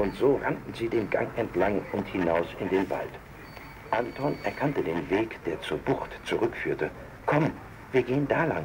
Und so rannten sie den Gang entlang und hinaus in den Wald. Anton erkannte den Weg, der zur Bucht zurückführte. Komm, wir gehen da lang.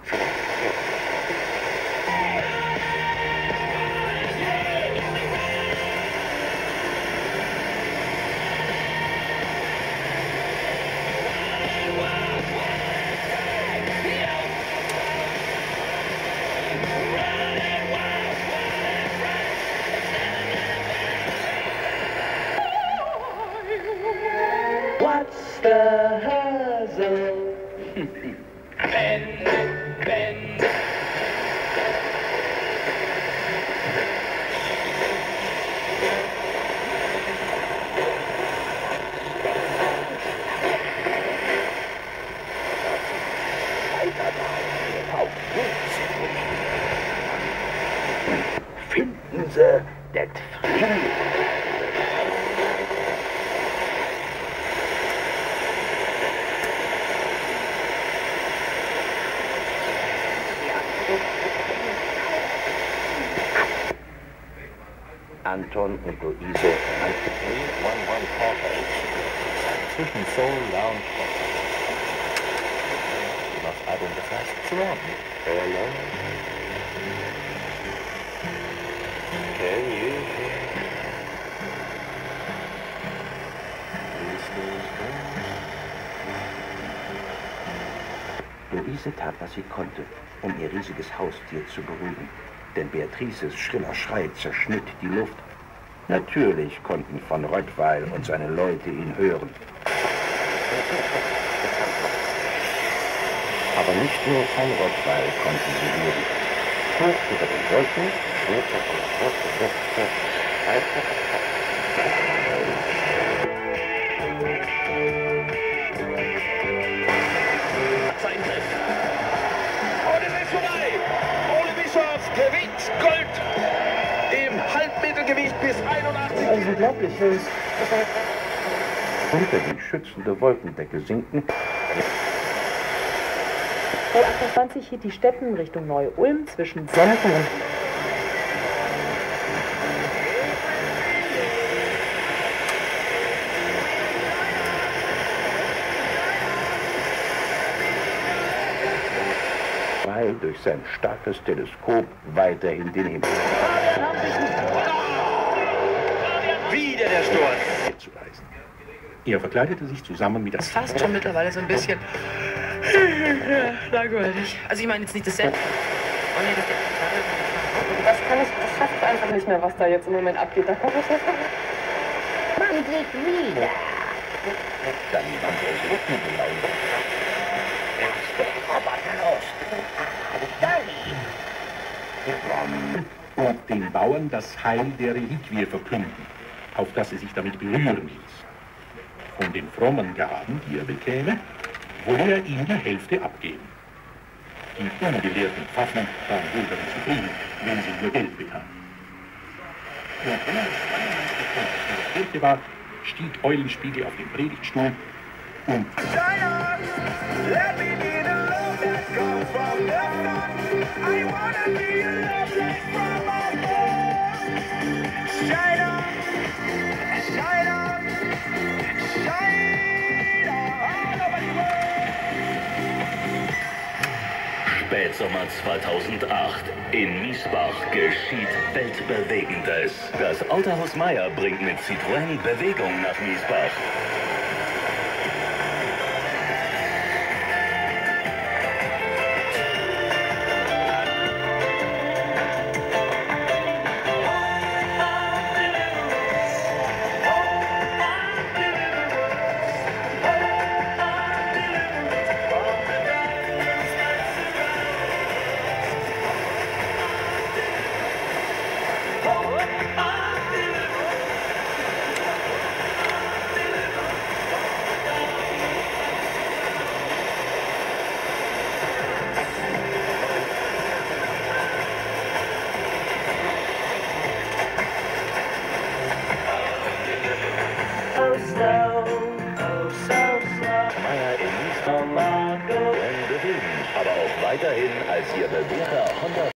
What's the hassle? Ben, Ben. Finden Sie das Frieden. Anton und Luise zwischen Soul, Lounge und das Album befasst Surround Me. Hello. Can you hear? Luise tat, was sie konnte, um ihr riesiges Haustier zu beruhigen. Denn Beatrices schriller Schrei zerschnitt die Luft. Natürlich konnten von Rottweil und seine Leute ihn hören. Aber nicht nur von Rottweil konnten sie hören. Hoch über den Wolken Gold im Halbmetergewicht bis 81. Unglaublich, Jungs. unter die schützende Wolkendecke sinken. Bei 28 hielt die Steppen Richtung Neu-Ulm zwischen Senken und Weil durch sein starkes Teleskop weiterhin den Himmel Wieder der Sturz. zu leisten. Er verkleidete sich zusammen mit Das ist fast schon mittlerweile so ein bisschen langweilig. Also ich meine jetzt nicht das Set. Oh nee, das schafft einfach nicht mehr, was da jetzt im Moment abgeht. Da kommt Man sieht wieder. Dann wandte er sich ungelaufen. Und den Bauern das Heil der Reliquie verkünden, auf dass sie sich damit berühren ließ. Von den frommen Gaben, die er bekäme, wolle er ihm die Hälfte abgeben. Die ungelehrten Pfaffen waren wohl damit zufrieden, wenn sie nur Geld bekamen. Und wenn er in der Kirche war, stieg Eulenspiegel auf den Predigtstuhl und Spätsommer 2008. In Miesbach geschieht Weltbewegendes. Das Autohaus Meier bringt mit Citroën Bewegung nach Miesbach. Aber auch weiterhin als ihr bewährter Honda